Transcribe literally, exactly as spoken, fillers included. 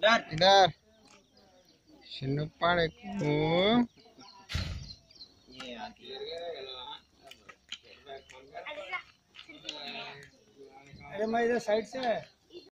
इधर शिन्नु पाड़े को अरे मैं इधर साइड से